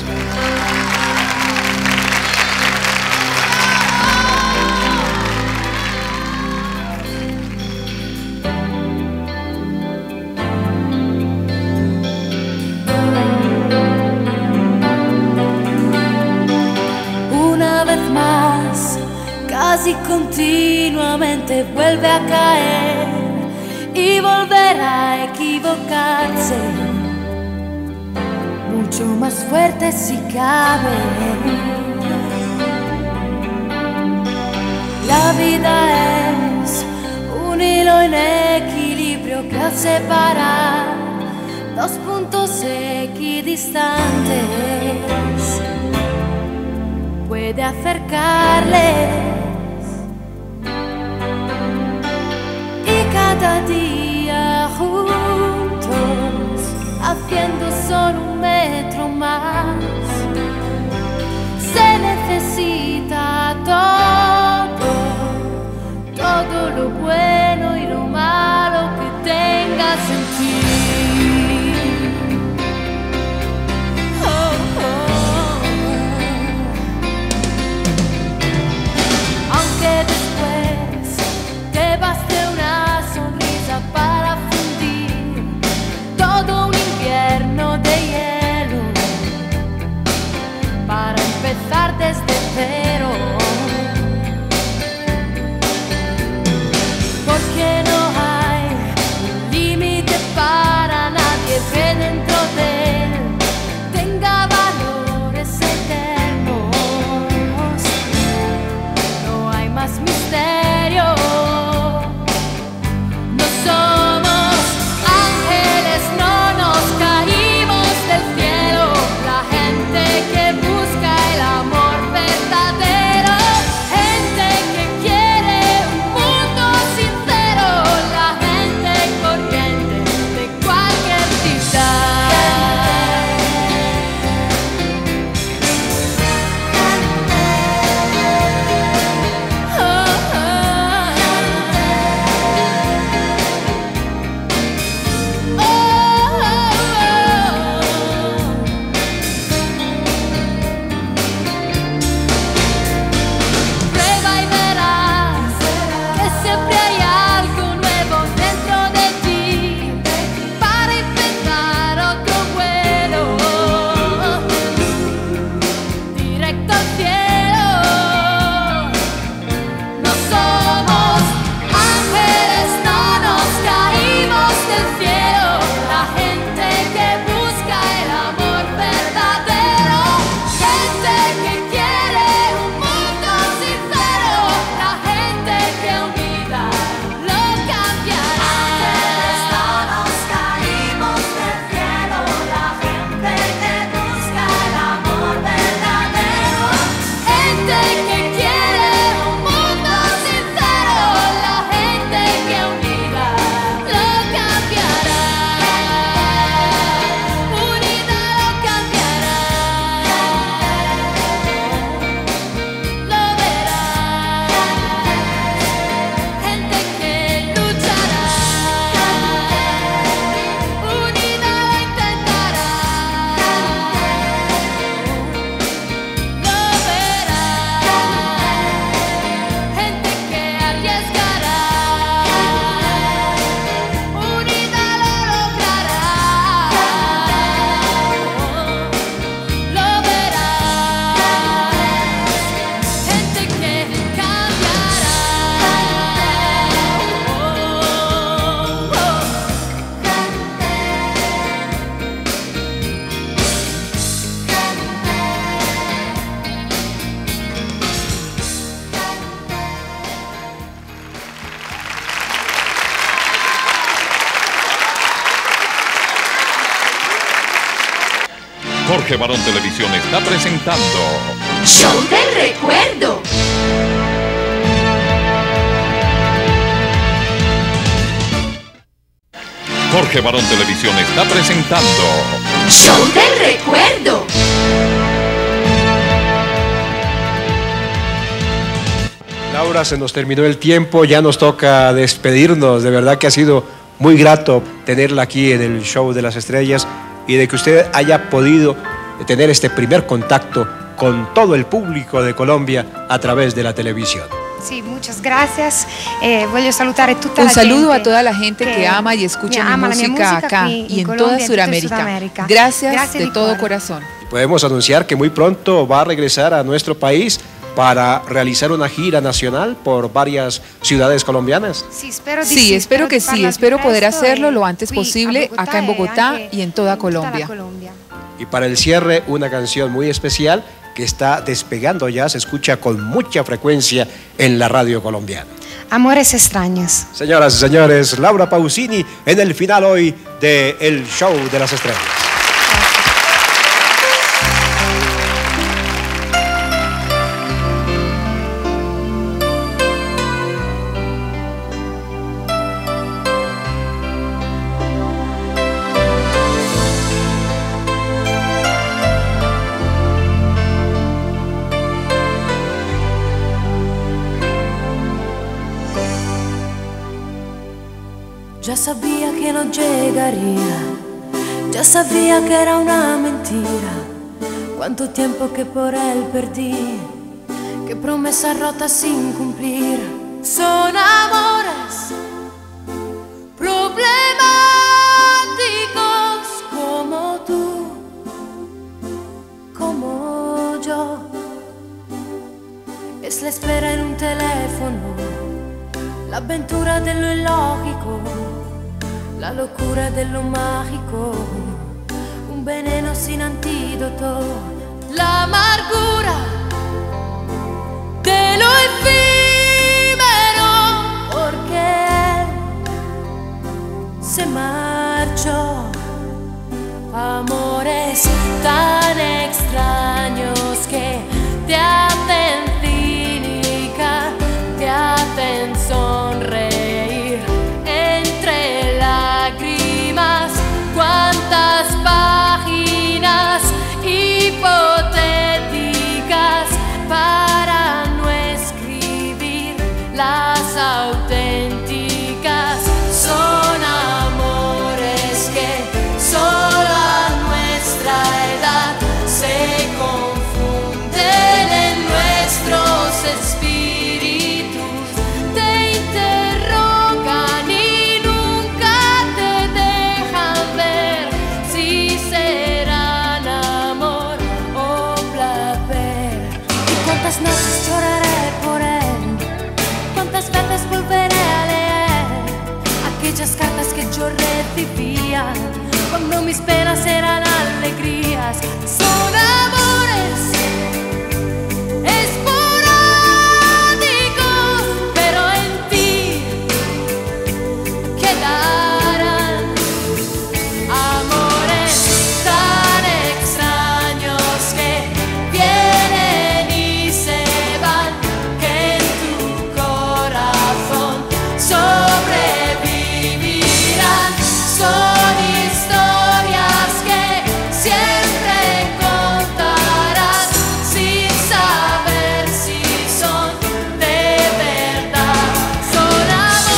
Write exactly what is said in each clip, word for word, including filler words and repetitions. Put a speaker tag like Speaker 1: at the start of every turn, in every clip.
Speaker 1: Casi continuamente vuelve a caer y volverá a equivocarse, mucho más fuerte si cabe. La vida es un hilo en equilibrio que al separar dos puntos equidistantes puede acercarles. Cada día juntos, haciendo solo un metro más, se necesita todo, todo lo bueno y lo malo que tengas en ti. Oh, oh. Aunque después te baste una para fundir todo un invierno de hielo, para empezar desde cero, porque no hay límite para nadie que dentro de él tenga valores eternos. No hay más misterio. Somos ángeles, no nos caímos del cielo. La gente que busca el amor verdadero, gente que quiere un mundo sincero, la gente corriente de cualquier ciudad. Oh, oh.
Speaker 2: Jorge Barón Televisión está presentando
Speaker 3: Show del Recuerdo.
Speaker 2: Jorge Barón Televisión está presentando
Speaker 3: Show del Recuerdo.
Speaker 4: Laura, se nos terminó el tiempo, ya nos toca despedirnos. De verdad que ha sido muy grato tenerla aquí en el Show de las Estrellas y de que usted haya podido tener este primer contacto con todo el público de Colombia a través de la televisión.
Speaker 5: Sí, muchas gracias. Eh, voglio salutare tutta
Speaker 6: Un
Speaker 5: la
Speaker 6: saludo
Speaker 5: gente
Speaker 6: a toda la gente que, que ama y escucha mi
Speaker 5: ama
Speaker 6: música,
Speaker 5: música
Speaker 6: acá
Speaker 5: qui,
Speaker 6: y en
Speaker 5: Colombia,
Speaker 6: toda
Speaker 5: en
Speaker 6: Sudamérica.
Speaker 5: Sudamérica.
Speaker 6: Gracias,
Speaker 5: Gracias
Speaker 6: de
Speaker 5: de
Speaker 6: todo
Speaker 5: cuore.
Speaker 6: corazón.
Speaker 4: Y podemos anunciar que muy pronto va a regresar a nuestro país para realizar una gira nacional por varias ciudades colombianas.
Speaker 5: Sí, espero, di
Speaker 6: Sí,
Speaker 5: sì,
Speaker 6: espero que
Speaker 5: di
Speaker 6: sí,
Speaker 5: parlarvi
Speaker 6: espero poder
Speaker 5: presto
Speaker 6: hacerlo
Speaker 5: e
Speaker 6: lo antes
Speaker 5: qui a
Speaker 6: posible
Speaker 5: Bogotá
Speaker 6: acá en
Speaker 5: e
Speaker 6: Bogotá
Speaker 5: anche
Speaker 6: y en toda
Speaker 5: tutta la
Speaker 6: Colombia.
Speaker 5: Colombia.
Speaker 4: Y para el cierre, una canción muy especial que está despegando ya, se escucha con mucha frecuencia en la radio colombiana.
Speaker 5: Amores extraños.
Speaker 4: Señoras y señores, Laura Pausini en el final hoy de El Show de las Estrellas.
Speaker 1: Ya sabía que no llegaría, ya sabía que era una mentira. Cuánto tiempo que por él perdí, qué promesas rotas sin cumplir. Son amores problemáticos como tú, como yo. Es la espera en un teléfono, la avventura de lo illogico, la locura de lo mágico, un veneno sin antídoto, la amargura de lo efímero, porque él se marchó. Amores tan extraños que te hacen cínica, te hacen sonreír entre lágrimas. Cuántas páginas hipotéticas para no escribir las auténticas. Son amores que solo a nuestra edad se confunden en nuestros espíritus, te interrogan y nunca te dejan ver si serán amor o placer. ¿Y cuántas noches lloraré por él? ¿Cuántas veces volveré a leer aquellas cartas que yo recibía cuando mis penas eran alegrías? Son amores esporádicos, pero en ti quedarán. Amores tan extraños que vienen y se van, que en tu corazón sobrevivirán. Son historias que siempre contarás sin saber si son de verdad. Son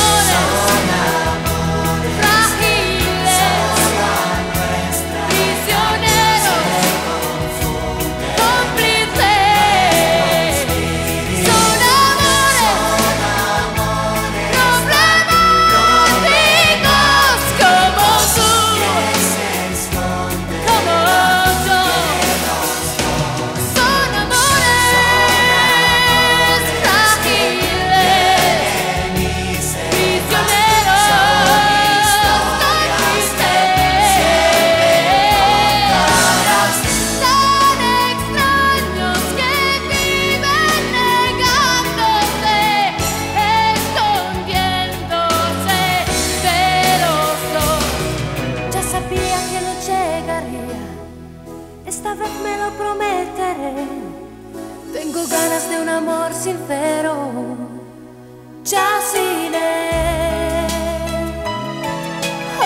Speaker 1: amores frágiles, prisioneros, cómplices. Son amores problemáticos como tú, como yo. Son amores frágiles, prisioneros, cómplices. Tan extraños que viven negándose, escondiéndose de los dos. Ya sabía que no llegaría, esta vez me lo prometeré. Tengo ganas de un amor sincero, ya sin él. Oh.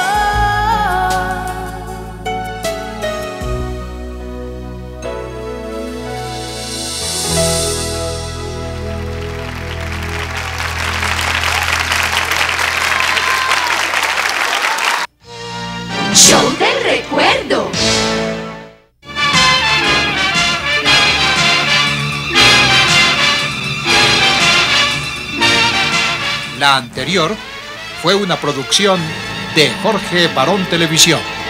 Speaker 3: Show del recuerdo.
Speaker 7: La anterior fue una producción de Jorge Barón Televisión.